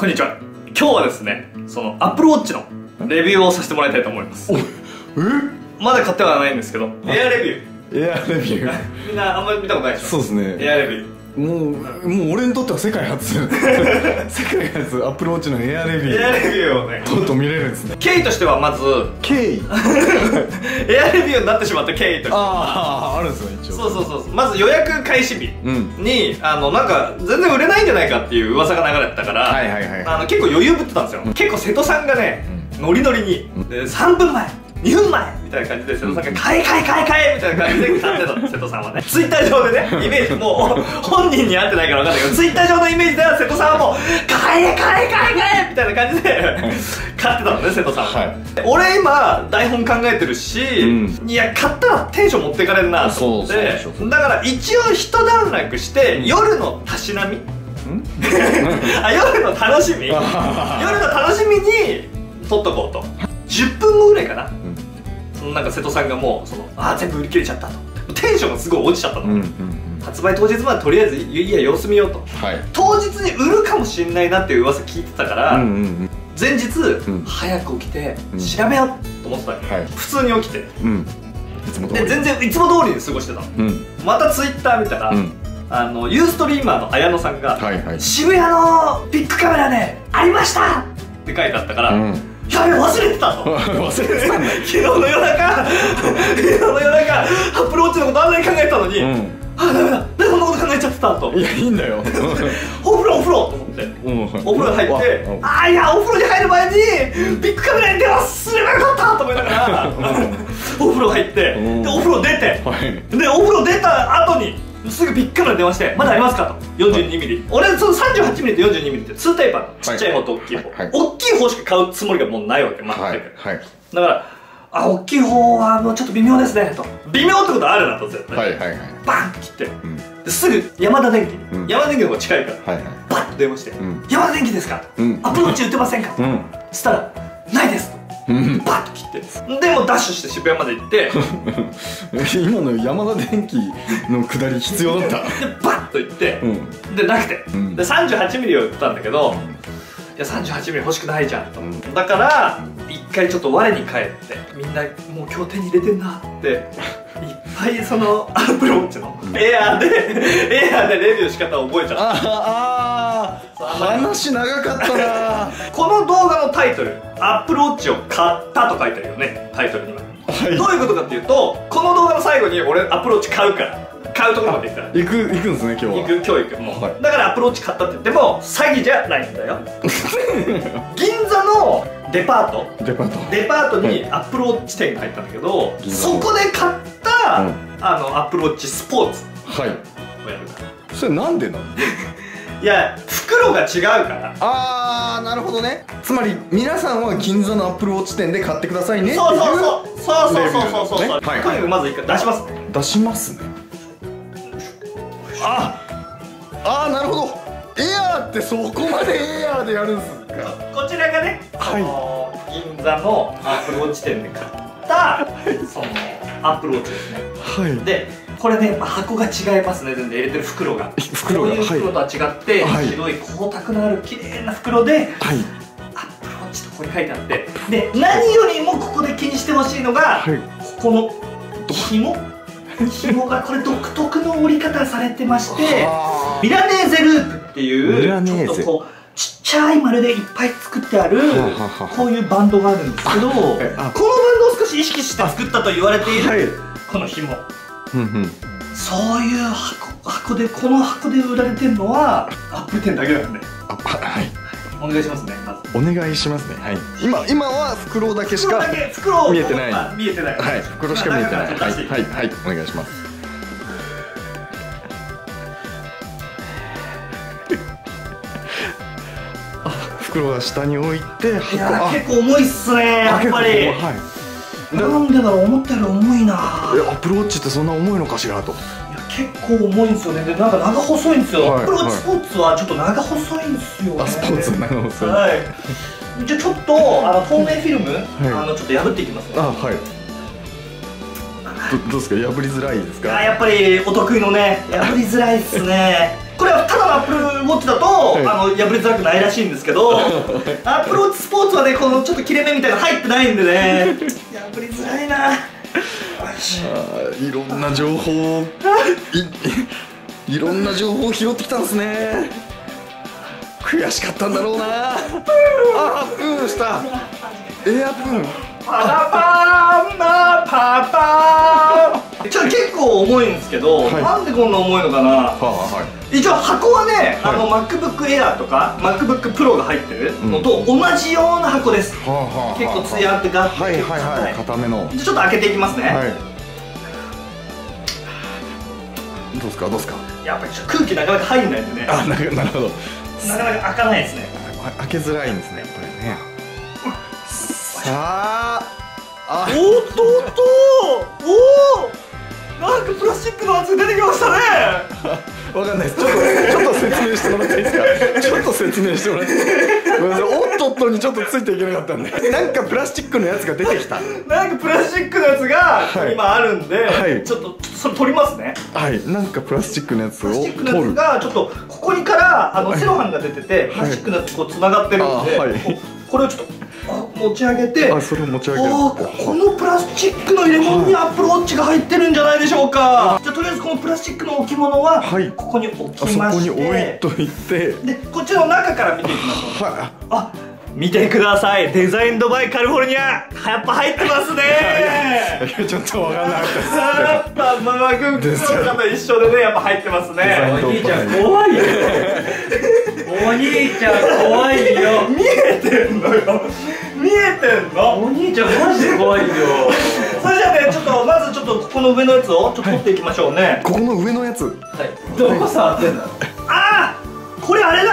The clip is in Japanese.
こんにちは。今日はですね、その Apple Watch のレビューをさせてもらいたいと思います。まだ買ってはないんですけど、エアレビュー。 エアレビューみんなあんまり見たことないでしょ。 そうですね。 エアレビュー。 もう俺にとっては世界初世界初アップルウォッチのエアレビュー、 エアレビューをね、 とうとう見れるんですね。 経緯としてはまず経緯エアレビューになってしまった経緯としてあるんですよ一応。 そうまず予約開始日に、なんか全然売れないんじゃないかっていう噂が流れてたから、結構余裕ぶってたんですよ。結構瀬戸さんがね、ノリノリにで3分前2分前みたいな感じで瀬戸さんが買えみたいな感じで買ってたの。瀬戸さんはね、ツイッター上でね、イメージもう本人に会ってないから分かんないけど、ツイッター上のイメージでは瀬戸さんはもう買えみたいな感じで買ってたのね、瀬戸さんは。俺今台本考えてるし、いや買ったらテンション持っていかれるなと思って、だから一応一段落して夜のたしなみ夜の楽しみに撮っとこうと。10分後ぐらいかな、なんか瀬戸さんがもう全部売り切れちゃったと、テンションがすごい落ちちゃったの。発売当日までとりあえずいや様子見ようと、当日に売るかもしれないなっていう噂聞いてたから、前日早く起きて調べようと思ってたのよ。普通に起きてで全然いつも通りに過ごしてたの。またツイッター見たらユーストリーマーの綾野さんが「渋谷のビッグカメラでありました!」って書いてあったから、やべ、忘れてたと。昨日の夜中アップルウォッチのことあんなに考えてたのに、ダメだ、なんでこんなこと考えちゃってたと。いや、いいんだよ。お風呂と思ってお風呂入って、いや、お風呂に入る前にビッグカメラに電話すればよかったと思いながらお風呂入って、でお風呂出て、でお風呂出た後にすぐビッグカメラに電話して「まだありますか?」と。42ミリ、俺その38ミリと42ミリって2タイプあるの。ちっちゃい方と大きい方、大きい方しか買うつもりがもうないわけ、全く。だから「大きい方はもうちょっと微妙ですね」と。微妙ってことはあるなと絶対。バンって切って、ですぐヤマダ電機に、ヤマダ電機の方が近いからバッと電話して「ヤマダ電機ですか?」「アプローチ売ってませんか?」そしたら「ないです」と。バッと切って、でもダッシュして渋谷まで行って今のヤマダ電機の下り必要だった。 でバッと行って、でなくて、で38ミリを売ったんだけど、いや38ミリ欲しくないじゃんと。だから一回ちょっと我に返って、みんなもう今日手に入れてんなっていっぱいそのアップルウォッチのエアーでレビュー仕方を覚えちゃった。話長かったな。この動画のタイトル「アップルウォッチを買った」と書いてあるよね、タイトルには。どういうことかっていうと、この動画の最後に俺アップルウォッチ買うから、買うところまで行ったら行くんですね、今日は。今日行く。もうだからアップルウォッチ買ったって言っても詐欺じゃないんだよ。銀座のデパートにアップルウォッチ店が入ったんだけど、そこで買ったアップルウォッチスポーツをやるから。 それなんでなの？ いや、袋が違うから。 なるほどね。つまり皆さんは銀座のアップルウォッチ店で買ってくださいねっていう。 そう。とにかくまず一回出しますね。 出しますね。なるほど。エアーってそこまでエアーでやるんすか。こちらがね、銀座のアップルウォッチ店で買ったそのアップルウォッチですね。でこれね、箱が違いますね、全然入れてる袋が。こういう袋とは違って白い光沢のある綺麗な袋でアップルウォッチとここに書いてあって、で何よりもここで気にしてほしいのが、ここの紐がこれ独特の折り方されてまして、ミラネーゼループっていうちょっとこうちっちゃい丸でいっぱい作ってあるこういうバンドがあるんですけど、このバンドを少し意識して作ったと言われているこの紐、そういう箱で、この箱で売られてるのはアップル店だけなんで。お願いしますね。まずお願いしますね。今は袋だけしか見えてない。袋しか見えてない。お願いします。袋は下に置いて、 いや結構重いっすね、やっぱり。なんでだろう、思ったより重いな。 アップルウォッチってそんな重いのかしらと。 結構重いんですよね。でなんか長細いんですよ。アップルウォッチスポーツはちょっと長細いんですよね。 スポーツ長細い。 じゃあちょっと透明フィルムちょっと破っていきますね。どうですか、破りづらいですか。 やっぱりお得意のね、破りづらいっすね。これはただののアップルウォッチだと破れづらくないらしいんですけど、アップルウォッチスポーツはね、このちょっと切れ目みたいなの入ってないんでね、破りづらいな。 いろんな情報いろんな情報を拾ってきたんですね。悔しかったんだろうな。あ、プーンした。エアプーン。 パラパーンなパパーン。ちょっと結構重いんですけど、なんでこんな重いのかな。一応箱はね、MacBook Air とか MacBook Pro が入ってるのと同じような箱です。結構ツヤってガッて硬めの。 ちょっと開けていきますね。 どうですかどうですか。 やっぱり空気なかなか入んないんでね。 あ、なるほど。 なかなか開かないですね。 開けづらいんですね、やっぱりね。さあ、 おっとおっと、おお、なんかプラスチックのやつ出てきましたね。 わかんないです。ちょっと説明してもらっていいですか。ちょっと説明してもらって。ごめんなさい、おっとっとにちょっとついていけなかったんで。なんかプラスチックのやつが出てきた。 なんかプラスチックのやつが今あるんで、ちょっとそれ取りますね。 はい、なんかプラスチックのやつを取る。 プラスチックのやつがちょっとここにからセロハンが出てて、プラスチックのやつこうつながってるんで、これをちょっと持ち上げて、 それを持ち上げる。 このプラスチックの入れ物にアップルウォッチが入ってるんじゃないでしょうか。じゃあとりあえずこのプラスチックの置物はここに置きまして、 そこに置いといて、 でこっちの中から見ていきましょう。あ、見てください、デザインドバイカリフォルニア、やっぱ入ってますね。 ちょっとわかんなかったです。 やっぱママグッズの方一緒でね、やっぱ入ってますね。 お兄ちゃん怖いよ。お兄ちゃん怖いよ。 見えてんのよ。見えてんの。 お兄ちゃんマジで怖いよ。 それじゃあね、ちょっとまずちょっとここの上のやつをちょっと取っていきましょうね。 ここの上のやつ。 どこ触ってんだ。 ああ、これあれだ。